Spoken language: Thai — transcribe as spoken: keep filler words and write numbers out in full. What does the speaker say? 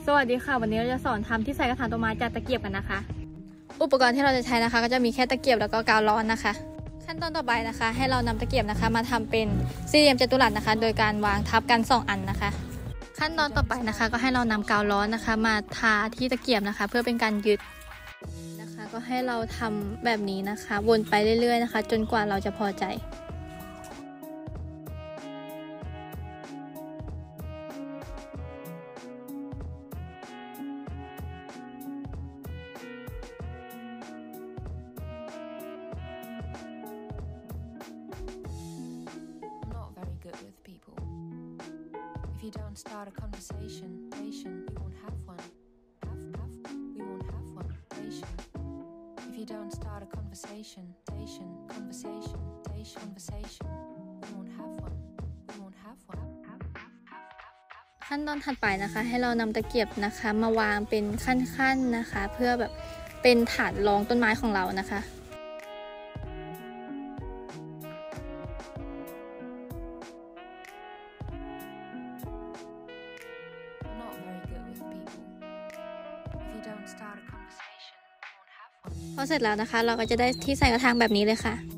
สวัสดีค่ะวันนี้เราจะสอนทำที่ใส่กระถางต้นไม้จากตะเกียบกันนะคะ อุปกรณ์ที่เราจะใช้นะคะก็จะมีแค่ตะเกียบแล้วก็กาวร้อนนะคะขั้นตอนต่อไปนะคะให้เรานำตะเกียบนะคะมาทำเป็นสี่เหลี่ยมจัตุรัสนะคะโดยการวางทับกันสองอันนะคะขั้นตอนต่อไปนะคะก็ให้เรานำกาวร้อนนะคะมาทาที่ตะเกียบนะคะเพื่อเป็นการยึดนะคะก็ให้เราทำแบบนี้นะคะวนไปเรื่อยๆนะคะจนกว่าเราจะพอใจ with people. If you don't start a conversation, nation, we won't have one. Have, have, we won't have one, nation. If you don't start a conversation, nation, conversation, nation, conversation, we won't have one. We won't have one. ขั้นตอนถัดไปนะคะให้เรานำตะเกียบนะคะมาวางเป็นขั้นๆนะคะเพื่อแบบเป็นฐานรองต้นไม้ของเรานะคะพอเสร็จแล้วนะคะเราก็จะได้ที่ใส่กระถางแบบนี้เลยค่ะ